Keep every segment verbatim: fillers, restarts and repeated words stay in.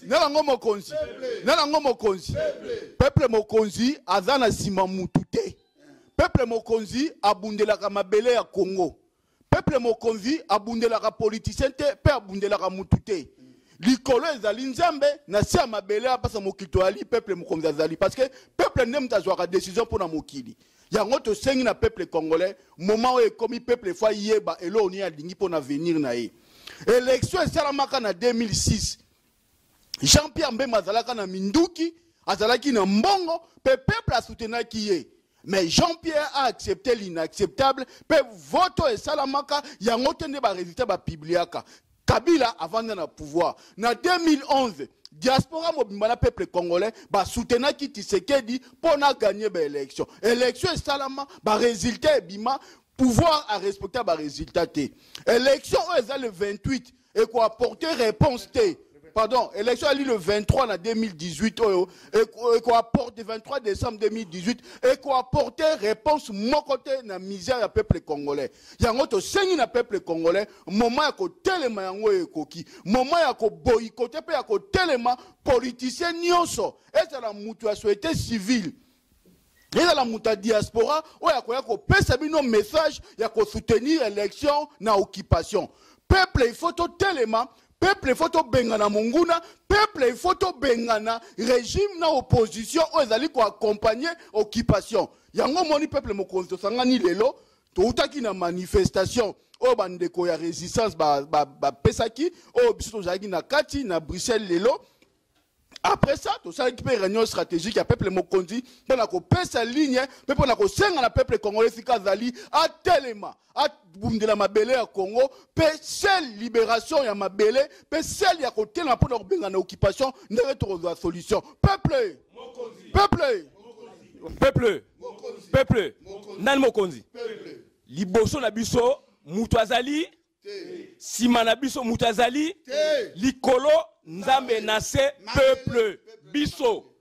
Nalango mokonzi. Nalango mokonzi. Peuple mokonzi azana sima mutute. Peuple mokonzi abundelaka mabele ya Congo. Peuple mokonzi abundelaka politicien te pe abundelaka mutute. Likolo ezali nzambe na sia mabele apasa mokito ali peuple mokonzi azali parce que peuple nem tazwaka décision pour na mokili. Yango to sengi na peuple congolais moment où ekomi peuple fa yeba elo ni alingi pour na venir na ye. Élection esalamaka na deux mille six. Jean-Pierre Mbemba azalaka na minduki, azalaki na mbongo, pe peuple a soutenaki ye. Mais Jean-Pierre a accepté l'inacceptable, pe voto esalamaka yango tende ba résultat ba publiaka. Kabila avant na pouvoir. Na deux mille onze, diaspora mobimba na peuple congolais ba soutenaki Tshisekedi pour na gagner ba élection. Élection esalama ba résultat bima pouvoir à respecter ba résultat té. Élection le vingt-huit et quoi apporter réponse té. Pardon, élection ali le vingt-trois en deux mille dix-huit et quoi apporter vingt-trois décembre deux mille dix-huit et quoi apporter réponse mon côté na misère à peuple congolais. Yango to sengi na peuple congolais moment ya ko telema yango ekoki, moment ya ko boycotter pe ya ko telema politicien nyonso et la mutu a souhaité civil. Et dans la muta diaspora, où il y a un message, il y a soutenir l'élection na occupation. Peuple, il faut tout tellement, peuple, il faut tout bengana monguna, peuple, il faut tout bengana régime na opposition, où ils allaient accompagner occupation. Il y a un moni peuple mokonzo sangani lelo, tout qui na manifestation, où bandeko ya résistance ba ba ba pesaki, où biso jagi na kati na Bruxelles lelo. Après ça, tout ça qui peut réunion stratégique à peuple mokondi, pour la couper sa ligne, mais pour la couper la peuple congolais Sikazali, à tellement, à bundela mabele à Congo, pe seule libération ya mabele, pe seule ya côté la pour leur benga na occupation, ne retrouve la solution. Peuple, peuple, peuple, peuple, nan mokondi, liboso na biso, mutazali, simana biso mutazali, likolo. Nzambe nase peuple biso.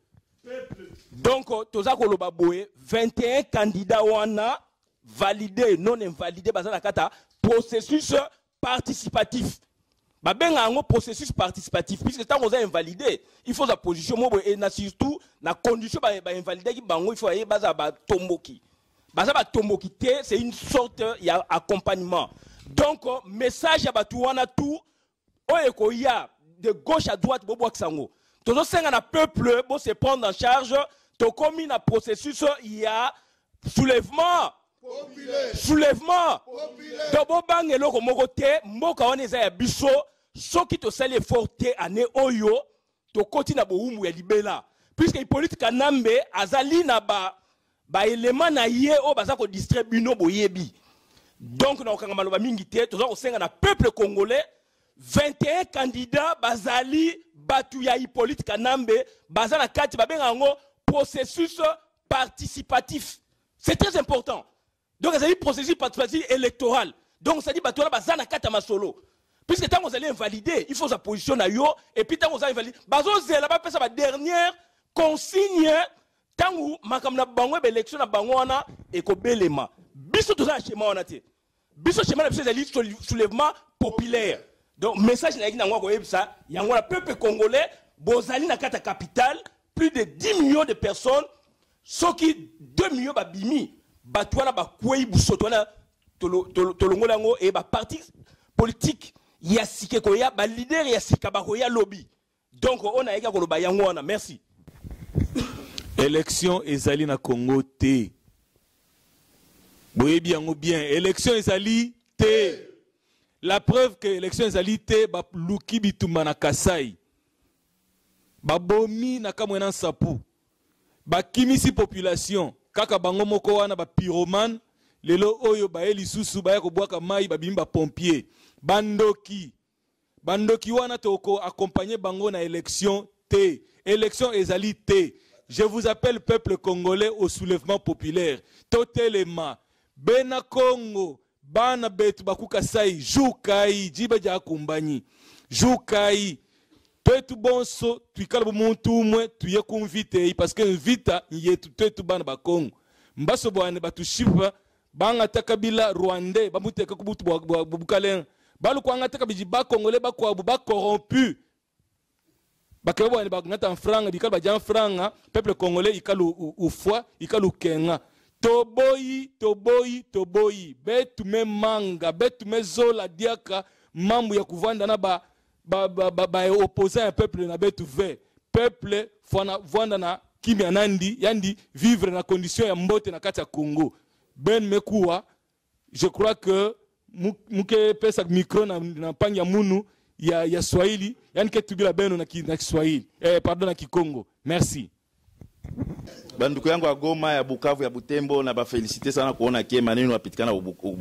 Donc toza koloba boye vingt et un candidats wana validés non invalidés bazana kata processus participatif. Ba benga ngo processus participatif puisque tant qu'on a invalidé, il faut sa position mo et na surtout na condition ba invalider ki bango il faut y baza ba tomboki. Baza ba tomboki te c'est une sorte ya accompagnement. Donc message ya batu wana tout oyeko ya de gauche à droite, bobo aksango. Tous ces gens peuple, bon se prendre en charge. To commis na processus, il y a soulèvement, populaire. Soulèvement. Dobo bang elo ko mokote, moka oneza ya biso, so qui to sale forte ane oyo, to koti na bo umu ya libela. Puisque politique kanambe azali na ba ba élément na ye o baza ko distribuer no boyebi. Donc na okanga maloba mingi te, to ko senga na peuple congolais. vingt et un candidats bazali batu ya Hippolyte Kanambe bazala kati babengango processus participatif. C'est très important. Donc c'est un processus participatif électoral. Donc ça dit batu la bazala kati masolo. Puisque tant qu'on allait invalider, il faut sa position à yo et puis tant qu'on a invalidé, bazo zela ba pesa ba dernière consigne tant ou makamna bango be élection na bango wana et ko belema. Biso to za schéma wana te. Biso schéma na biso zali soulèvement populaire. Donc, message n'a pas ça. Il y a un peuple congolais, Bozali na kata capitale, plus de dix millions de personnes, ceux qui deux millions de bimi, batouana ba kouei bousotouana, tolongolango et ba parti politique, ya sike koya, ba leader ya sika ba koya lobby. Donc, on a également le bayangouana. Merci. Élection ezali na Congo T. Boye bien ou bien. Élection ezali T. La preuve que l'élection est allée, ba luki bitumba na Kasai, ba bomi na kamwena sapu, ba kimisi population, kaka bango moko wana ba pyromane, lelo oyo ba eli susu ba yako boaka mai ba bimba pompier, bandoki, bandoki wana toko accompagner bango na élection T, élection ezali T. Je vous appelle peuple congolais au soulèvement populaire, totelema, bena Congo. Bana betu bakuka sai jukai jiba ja kumbani jukai petu bonso tuikala bumuntu umwe tuye kunvite parce que invita yetu tetu bana bakongo mbaso bwane batushiva banga takabila rwandais bamuteka kubutu bukalen balu kwanga takabiji ba congolais ba kwa ba corrompu bakeba bwana bakngata franga bikala bajan franga peuple congolais ikalu ufwa ikalu kenga toboyi toboyi toboyi betume manga betume zola diaka mambo ya kuvanda na ba ba ba, ba, ba opposant ya peuple na betu ve peuple fona vanda na kimya nandi yandi vivre na condition ya mbote na kati ya Congo ben mekuwa je crois que muke pesa micro na, na panya munu ya ya Swahili yani ke tubila beno na ki, na Kiswahili eh pardon na Kikongo merci. Banduku yangu ya Goma ya Bukavu ya Butembo na ba feliciter sana kuona ke maneno yapitikana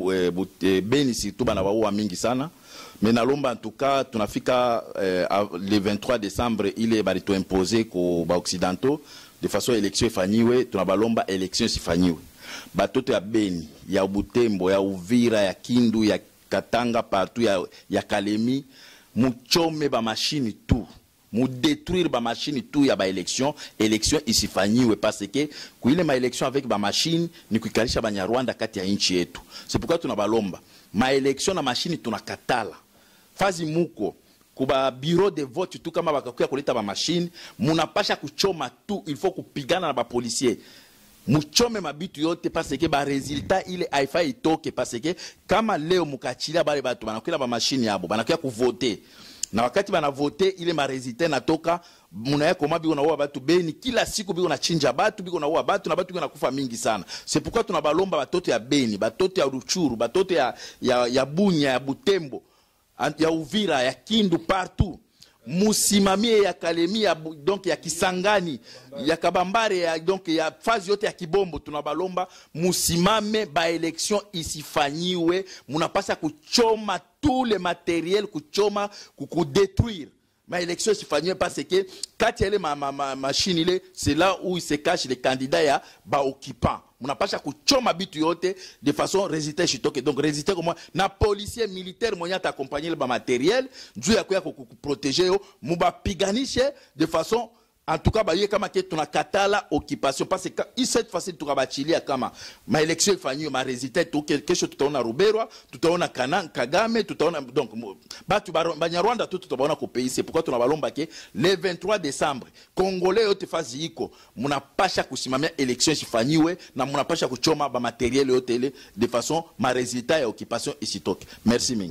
Beni surtout bana baua mingi sana mais nalomba en tout cas tunafika eh, le vingt-trois décembre ile balito imposer ko ba occidentaux de façon élection ifanyiwe tunabalomba élection sifanyiwe batoto ya Beni ya Butembo ya Uvira ya Kindu ya Katanga partout ya ya Kalemi muchome ba machine tout mu détruire ba machine tout ya ba élection élection isifanyiwe parce que kuile ma élection avec ba machine ni kuikalisha ba Nyarwanda kati ya nchi yetu. C'est pourquoi tunabalomba ma élection na machine tunakatala fazi muko kuba bureau de vote tout kama bakakuya kuleta ba machine munapasha kuchoma tout il faut kupigana na ba policier muchome mabitu yote parce que ba resultat ile haifa itoke parce que kama leo mukachilia bale batu banakuya ba machine yabo banakuya kuvoter na wakati bana voter ile ma resultat natoka munaya koma biko naua batu Beni kila siku biko na chinja batu biko naua batu na batu biko nakufa mingi sana. C'est pourquoi tunabalomba batoto ya Beni batoto ya Ruchuru batoto ya ya, ya Bunya ya Butembo ya Uvira ya Kindu partout musimamie ya Kalemi ya, donc ya Kisangani ya Kabambare ya, donc ya fazi yote ya Kibombo tunabalomba musimame ba election isifanyiwe munapasa kuchoma tout le matériel kuchoma kukudétruire ma élection isifanyiwe parce que kati ya ile ma, ma, ma, machine ile c'est là où il se cache les candidats ya ba occupant munapasha kuchoma bitu yote de façon résister chitoke donc résister comme na policier militaire moya ta accompagner le ba matériel juu ya kuya protéger yo muba piganishe de façon en tout cas ba yé kama ke tunakatala occupation parce que cette fois-ci tukabachilia kama ma élection ifanywe ma résister tout kesho tutaona Ruberwa tutaona Kananga Kagame tutaona donc batu Banyarwanda tout tutaona ko pays. C'est pourquoi tunabalomba ke le vingt-trois décembre congolais yote fazi iko munapasha kusimamia élection ifanywe na munapasha kuchoma ba matériel yote de façon ma résultat ya occupation isitoke. Merci mingi.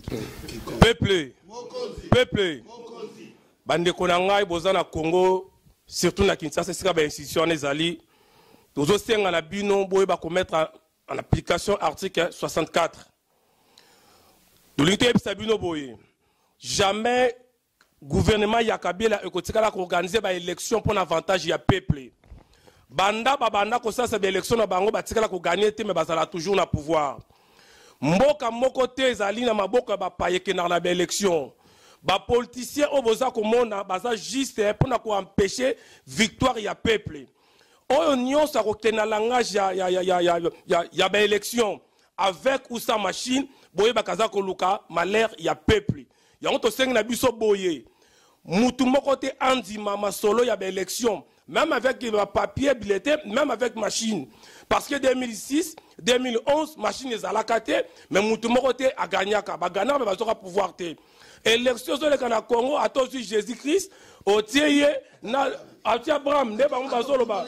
Peuple peuple bande konanga bozana Congo surtout na Kinshasa c'est ba institution ezali tozo senga na bino boye ba mettre en application article soixante-quatre de l'unité bino boye jamais gouvernement ya Kabila ekotikala ko organiser ba élection pour l'avantage ya peuple banda ba banda ko ça c'est ba élection na bango batikala ko gagner te mais bazala toujours na pouvoir mboka moko te ezali na maboka ba payeke na ba élection ba politicien au boza komona baza juste pour na ko empêcher victoire ya peuple o union sa ko na langage ya ya ya ya ya ya, ya ba élection avec ou sans machine boye bakaza ko luka malheur ya peuple ya on to seng na biso boye mutu moko te andima masolo ya ba élection même avec le papier bulletin même avec machine parce que deux mille six deux mille onze machine les alakate mais mutu moko te a gagnaka ba gagner ba bazoka pouvoir te élection sur le Congo à tous Jésus-Christ au tieye na ati Abraham ne bango bazolo ba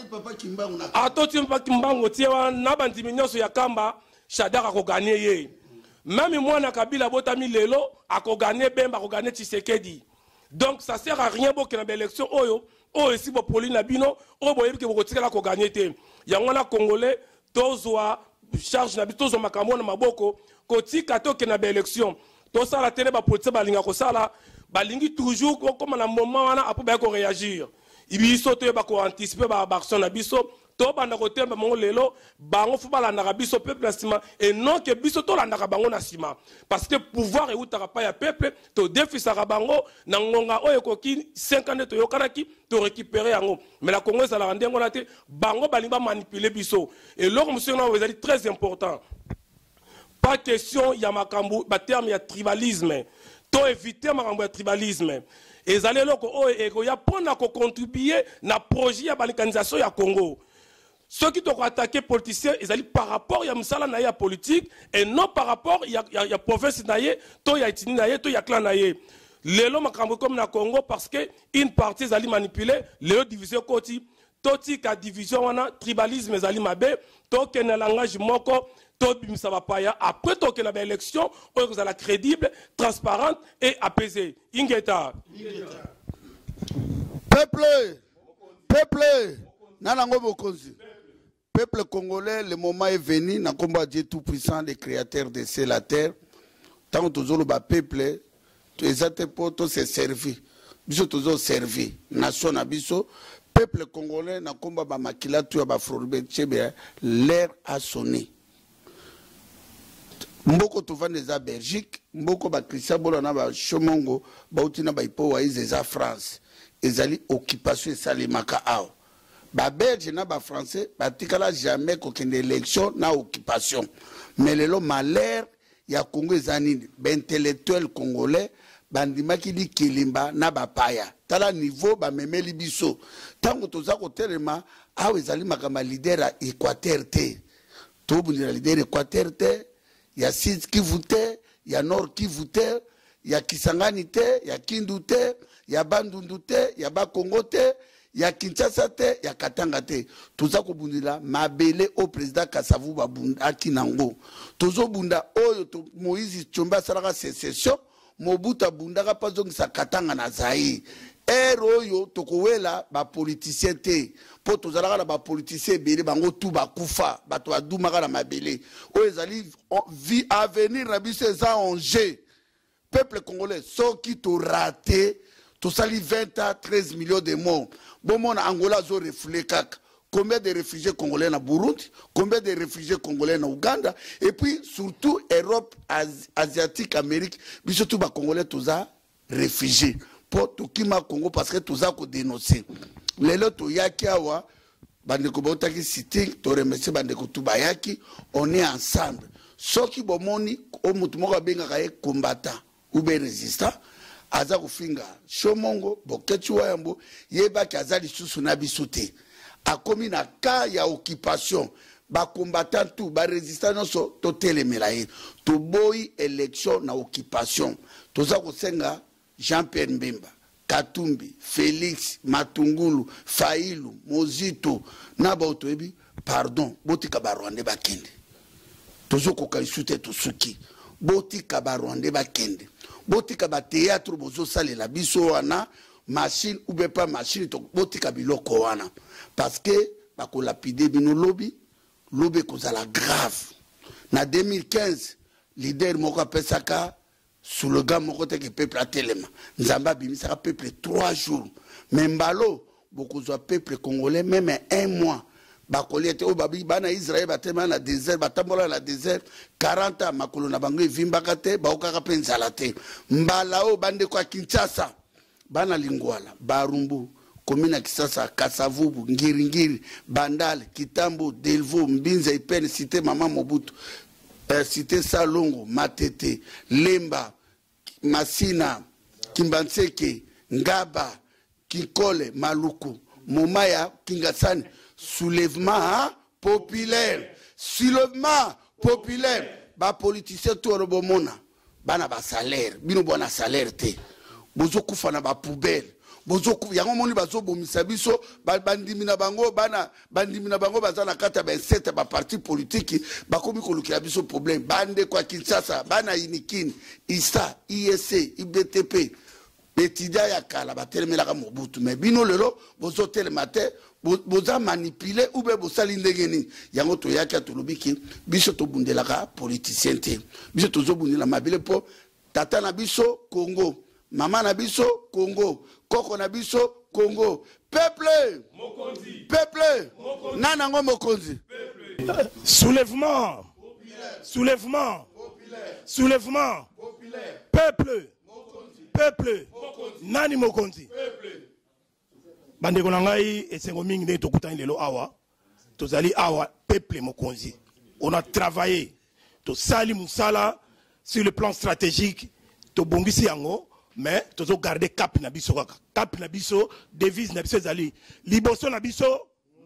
atoti mpa kimbango tiewa na bandiminyoso ya kamba Shadaka ko gagner ye même moi na Kabila botami lelo ako gagner Bemba ko gagner Tshisekedi donc ça sert à rien pour que na élection oyo o esi bo polina bino o boyebi ke bo kotikala ko gagner te yango na Congolais tozwa charge na bito zo makambo na maboko kotika to ke na élection tout ça la télé ba politique ba linga ko sala ba lingi toujours comme na moment wana apo ba ko réagir ibiso to ba ko anticiper ba action na biso to banda ko temba mo lelo bango fu ba la na biso peuple sima et non que biso to la na bango na sima parce que pouvoir et utaka pa ya peuple to défi sa bango na ngonga oyo ko ki cinquante to yokanaki to récupérer yango mais la Congo ça la rendre ngona te bango ba linga manipuler biso et lors monsieur na vous êtes très important. Pas question ya makambo ba terme ya tribalisme to éviter makambo ya tribalisme ezale loko o eko ya pona ko contribuer na projet ya balkanisation ya Congo ceux qui doivent attaquer politiciens ezali par rapport ya msala na ya politique et non par rapport ya ya, ya province na ye to ya etini na ye to ya clan na ye lelo makambo comme na Congo parce que une partie zali manipulé lelo division koti toti ka division wana tribalisme zali mabe to ke na langage moko to bimisa bapaya après to ke na ba élection o la crédible transparente et apaisée ingeta peuple peuple nanango bokonzi peuple congolais le moment est venu na combat Dieu tout puissant le créateur de ciel la terre tant toujours le peuple tu exacte pour tout se servir biso toujours servi nation na biso peuple congolais na combat ba makila tu ba frorbe chebe l'air a sonné mboko tovande za Belgique mboko ba Christian Bola na ba Shomongo ba utina ba ipo wa za France ezali occupation salimaka ao ba Belge na ba Français ba tikala jamais kokende élection na occupation mais lelo malheur ya Congo ezani ba intellectuel congolais bandimaki li kilimba na bapaya tala niveau ba memeli biso tango toza ko telema awe ezali makama leader a Équateur te to bundira leader Équateur te ya Sud Kivu te ya Nord Kivu te ya Kisangani te ya Kindu te ya Bandundu te ya Bakongo te ya Kinshasa te ya Katanga te toza ko bundira mabele au président Kasavu babunda kinango tozo bunda oyo to Moïse Tshomba salaka sécession Mobuta bundaka pazongisa Katanga na Zaïre ero yo tokowela ba politicien te po tozalaka na ba politicien bele bango tu bakufa bato adumaka na mabele o ezali vie avenir na biso eza en jeu peuple congolais soki to raté to sali vingt à treize millions de morts bon mon Angola zo reflé kaka combien de réfugiés congolais na Burundi, combien de réfugiés congolais na Ouganda, et puis surtout Europe, Asi Asiatique, Amérique, mais surtout les Congolais tous à réfugiés. Pour tout qui m'a Congo parce que tous à dénoncer. Les lots yaki awa, bandeko bautaki cité, to remercier bandeko tubayaki, on est ensemble. Ceux qui bomoni, au mutumoka benga kaye combattant ou bien résistant, aza kufinga, shomongo, bokechu wayambo, yeba ki azali susu na bisute. A commis na cas ya occupation ba combattant tout ba résistant so to telemela ye to boy élection na occupation toza ko senga Jean-Pierre Mbemba Katumbi Félix Matungulu Failu Mozito na ba otoebi pardon botika ba Rwanda ba kende tozo ko kaisute to suki botika ba Rwanda ba kende botika ba théâtre bozo salela biso wana machine ou bien pas machine to botika biloko wana parce que bako lapide bino lobby lobby kozala grave na deux mille quinze leader moko pesaka sous le gars moko te que peuple atelema nzamba bimisaka peuple trois jours mais mbalo beaucoup de peuple congolais même un mois bakoli ete o babi bana Israël batema na désert batambola na désert quarante ans makolo na bango evimbaka te baokaka pe nzala te mbala o bande kwa Kinshasa bana lingwala barumbu komina Kisasa Kasavubu Ngiringiri Bandal Kitambo Delvo Mbinza Ipene cité Mama Mobutu euh, cité Salongo Matete Lemba Masina Kimbanseke Ngaba Kikole Maluku Momaya Kingasani soulèvement populaire soulèvement populaire ba politicien to robomona bana ba salaire bino bona salaire te bozo kufa na ba poubelle bozo ku yango moni bazo bomisa biso bandimi na bango bana bandimi na bango bazana kata ba sept ba parti politique ba komi ko lukira biso problème bande kwa Kinshasa bana inikini isa I S C I B T P betidia ya kala ba telemela ka Mobutu mais bino lelo bozo telemate boza manipuler ou be bosali ndengeni yango to yaka to lobiki biso to bundela ka politicien te biso to zo bundela mabele po tata na biso Congo maman na biso Congo koko na biso Congo peuple mokonzi peuple nanango mokonzi soulèvement populaire soulèvement populaire soulèvement populaire peuple mokonzi peuple mokonzi nani mokonzi peuple bandeko na ngai esengo mingi nde tokutani lelo awa tozali awa peuple mokonzi on a travaillé tosali musala sur le plan stratégique tobongisi yango mais tozo garder cap na biso kaka cap na biso devise na biso ezali liboso na biso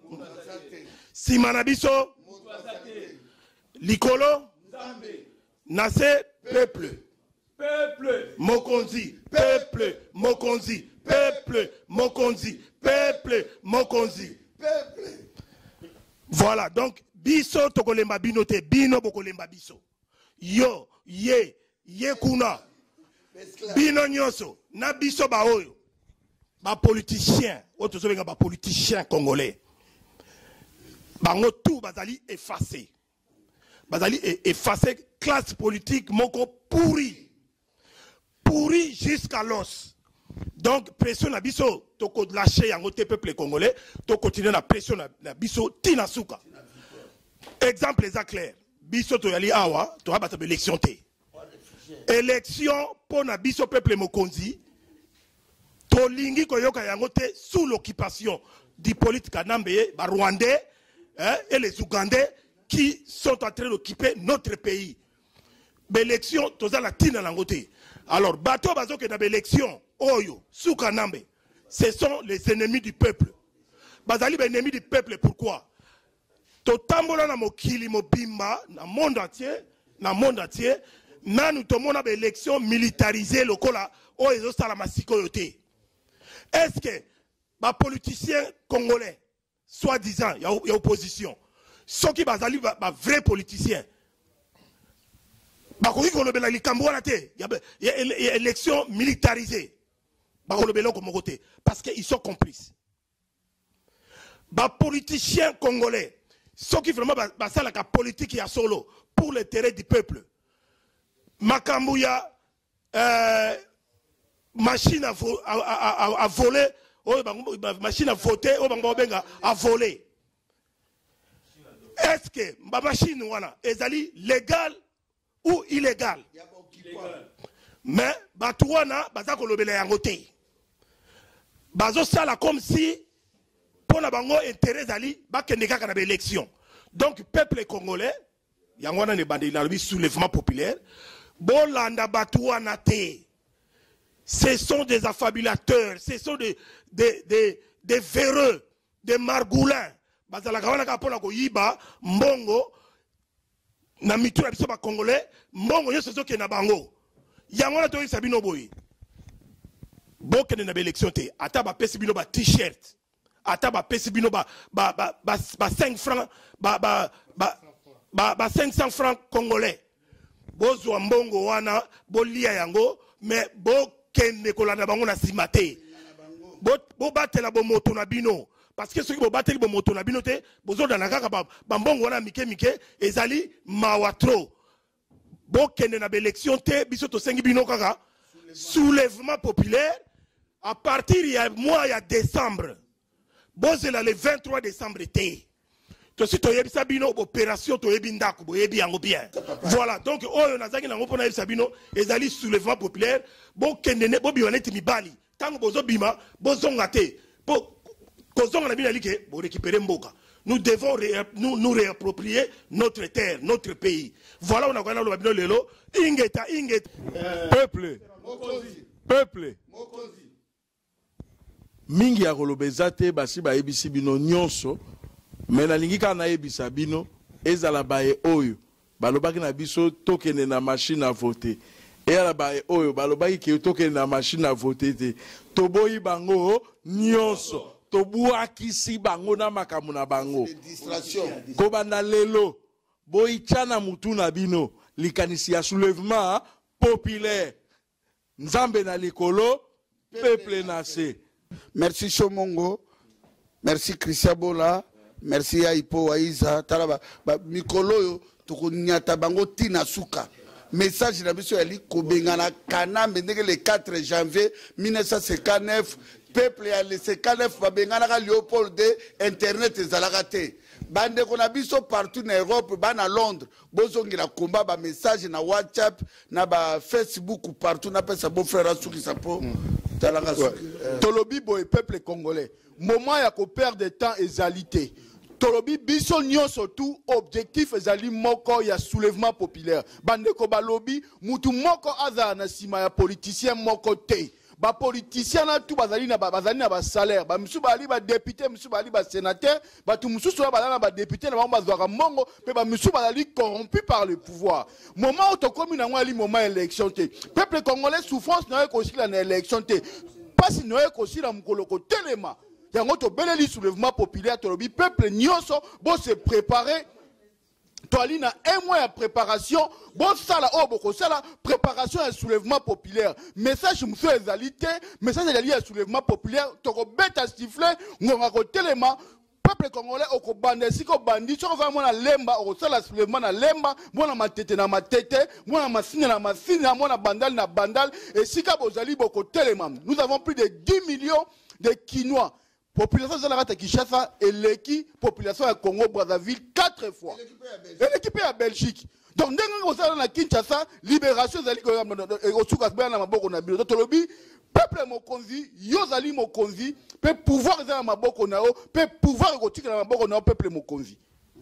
sima na biso likolo nase peuple Peuple. Mokonzi. Peuple. Mokonzi. Peuple. Mokonzi. Peuple. Mokonzi. Peuple. Voilà, donc, biso tokolemba bino te, bino bokolemba biso. Yo, ye, ye kuna. Bino nyoso, na biso ba oyo. Ba politicien, oto sobenga ba politicien congolais. Bango tout bazali effacé. Bazali effacé classe politique moko pourri. Pourri jusqu'à l'os. Donc pression na biso toko lâcher yango te peuple congolais, to continuer na pression na, na biso tina suka. Exemple les clair. Biso to yali awa, to abata élection te. Élection pour na biso peuple mokonzi. To lingi koyoka yango te sous l'occupation du politique kanambe ba rwandais hein, et les ougandais qui sont en train d'occuper notre pays. L'élection toza la tina langote. Alors bato bazo ke na élection oyo sous kanambe, ce sont les ennemis du peuple. Bazali ba ennemis du peuple pourquoi? To tambola na mokili mobimba na monde entier, na monde entier, nanu to mona ba élection militarisée lokola o ezo sala masiko yote. Est-ce que les politiciens congolais, soi-disant, il y a opposition, ceux qui sont les vrais politiciens, il y a une élection militarisée. Parce qu'ils sont complices. Les politiciens congolais, ceux qui vraiment sont la politique solo pour l'intérêt du peuple, Makambouya, euh, machine à, vo à, à, à voler, machine à voter, à voler. Est-ce que ma machine est légale ou illégale? Mais Batouana, Bazako Lobele Yangote. Bazo Sala comme si pour la bango intérêt d'Ali, Bakendeka kana élection. Donc, peuple congolais, Yangwana ne bandi la soulèvement populaire, Bolanda Batouana te. Ce sont des affabulateurs, ce sont des, des, des, des véreux, des margoulins. Bazalakawana pour la Goyiba, Mbongo, na mitu na biso ba Congolais, Mbongo yoso zo ke na bango. Yangona to Sabino boy. Boke na élection te, ata ba pesi bino ba t-shirt. Ata ba pesi bino ba ba ba ba, ba cinq francs, ba ba ba ba, ba cinq cents francs congolais. Bozo Mbongo wana, bolia yango, mais bo kende kolanda bango na simate bo bo batela bo moto na bino parce que ceux qui bo bateli bo moto na bino te bozo dana kaka ba mbongo wana mike mike ezali mawatro bo kende na élection te biso to sengi bino kaka soulèvement populaire à partir il y a mois il y a décembre bozela le vingt-trois décembre te to si to yebisa bino opération to yebi ndako bo yebi yango bien voilà donc oyo nazaki nango pona yebisa bino ezali soulèvement populaire bo kendene bo biwaneti mibali tango bozo bima bozonga te po kozonga na bina like bo récupérer mboka nous devons ré, nous, nous réapproprier notre terre notre pays voilà on a quand même bino lelo ingeta ingeta peuple Mokonzi. peuple Mokonzi. mingi ya kolobeza te basi ba yebisi bino nyonso. Mais na lingi kana yebisa bino ezala bae oyo balobaki na biso tokende na machine à voter et ala bae oyo balobaki ke tokende na machine à voter te toboyi bango nyonso tobuakisi bango na makambo na bango Distraction. kobanda lelo boyi tshana mutu na bino likanisi ya soulèvement populaire nzambe na likolo peuple na se. Merci Chomongo. Merci Christian Bola. Merci Aipo Aiza Taraba ba mikolo yo tokonyata bango tina suka message na biso yali kobengana kanambe ndenge le quatre janvier mille neuf cent cinquante-neuf peuple ya le cinquante-neuf ba bengana ka Léopold de internet ezalaka te bande kona biso partout na Europe ba na Londres bozongira komba ba message na WhatsApp na ba Facebook partout na pesa bon frère asuki sapo talanga suki tolobi boy peuple congolais moment ya ko perdre temps ezalité tolobi biso nyonso tout objectif ezali moko ya soulèvement populaire bande ko balobi mutu moko aza na sima ya politicien moko te ba politiciens na tout bazali na bazali na ba salaire ba musu bali ba député musu bali ba sénateur ba tout musu so ba ba député na ba zwaka mongo pe ba musu bali corrompu par le pouvoir moment où to komi na ngwa li moment élection te peuple congolais souffrance na ko sila na élection te pasi na ko sila mkoloko telema yango to beleli soulèvement populaire to lobi peuple nyonso bo se préparer Toali na un mois de préparation, bon ça là, oh beaucoup ça là, préparation et soulèvement populaire. Message monsieur ezalité, message ezali à soulèvement populaire, toko bête à siffler, on a côté les mains, peuple congolais au ko bande si ko bandi, so va mon lemba, au ça la soulèvement na lemba, mon na ma tête na ma tête, mon na ma signe na ma signe, mon na bandal na bandal, et si ka bozali beaucoup téléma. Nous avons plus de dix millions de Kinois. Population de la Kinshasa et l'équipe population de Congo Brazzaville quatre fois. Et l'équipe est à Belgique. Donc dès que vous avez Kinshasa, libération zali au soukas na maboko na bilo. Tolobi peuple mokonzi, yozali mokonzi, peut pouvoir za maboko na o, peut pouvoir kotika na maboko na peuple mokonzi.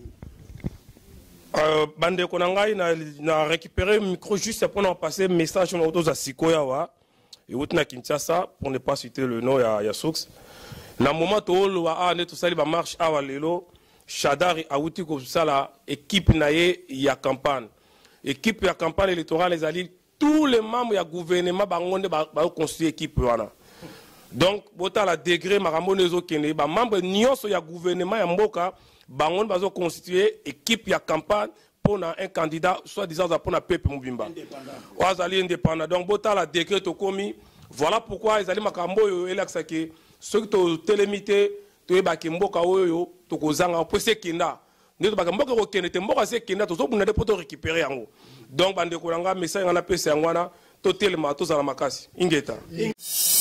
Euh, bande konangai na na récupérer micro juste pour nous passer message na autos à Sikoya wa et outna Kinshasa pour ne pas citer le nom ya ya Sox. Na moment où on a tout ça, il marche à Walelo, Chadari a outil comme ça la équipe naie ya campagne. Équipe ya campagne électorale les alliés, tous les membres ya gouvernement bangonde ba construire équipe wana. Donc bota la degré maramonezo kene ba membre nyonso ya gouvernement ya mboka bangonde bazo constituer équipe ya campagne pour un candidat soit disant pour na peuple mobimba. Wazali indépendant. Donc bota la décret to komi. Voilà pourquoi ils allaient makambo yo elaxake ceux qui ont télémité, tu es baké mboka oyo, tu kozanga pour se kinda. Ne tu baké mboka okene te mboka se kinda, tu so bunade pour te récupérer yango. Donc bande kolanga message ngana pesa ngwana to telema to zala makasi. Ingeta.